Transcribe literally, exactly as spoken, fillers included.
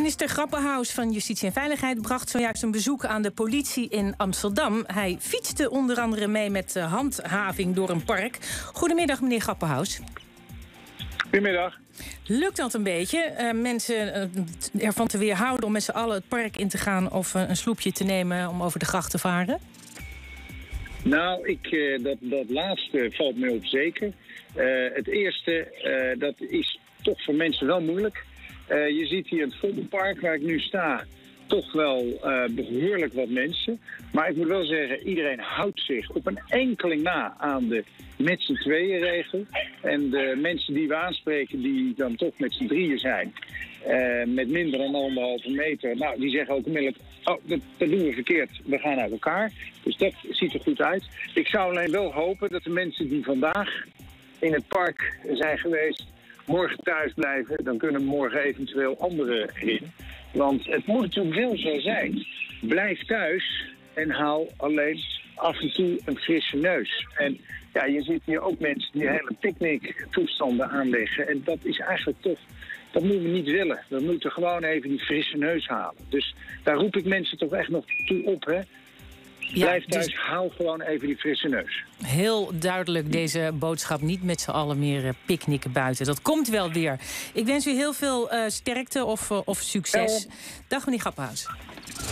Minister Grapperhaus van Justitie en Veiligheid bracht zojuist een bezoek aan de politie in Amsterdam. Hij fietste onder andere mee met handhaving door een park. Goedemiddag, meneer Grapperhaus. Goedemiddag. Lukt dat een beetje? Uh, mensen uh, ervan te weerhouden om met z'n allen het park in te gaan of uh, een sloepje te nemen om over de gracht te varen? Nou, ik, uh, dat, dat laatste valt mij op zeker. Uh, het eerste, uh, dat is toch voor mensen wel moeilijk. Uh, je ziet hier het Vondelpark waar ik nu sta, toch wel uh, behoorlijk wat mensen. Maar ik moet wel zeggen, iedereen houdt zich op een enkeling na aan de met z'n tweeën regel. En de mensen die we aanspreken, die dan toch met z'n drieën zijn, uh, met minder dan anderhalve meter, nou, die zeggen ook onmiddellijk, oh, dat, dat doen we verkeerd, we gaan uit elkaar. Dus dat ziet er goed uit. Ik zou alleen wel hopen dat de mensen die vandaag in het park zijn geweest, morgen thuis blijven, dan kunnen morgen eventueel anderen in. Want het moet natuurlijk wel zo zijn. Blijf thuis en haal alleen af en toe een frisse neus. En ja, je ziet hier ook mensen die hele picknicktoestanden aanleggen. En dat is eigenlijk toch, dat moeten we niet willen. We moeten gewoon even die frisse neus halen. Dus daar roep ik mensen toch echt nog toe op, hè. Ja, Blijf thuis, dus haal gewoon even die frisse neus. heel duidelijk deze boodschap, niet met z'n allen meer uh, picknicken buiten. Dat komt wel weer. Ik wens u heel veel uh, sterkte of, uh, of succes. Ja. Dag meneer Grapperhaus.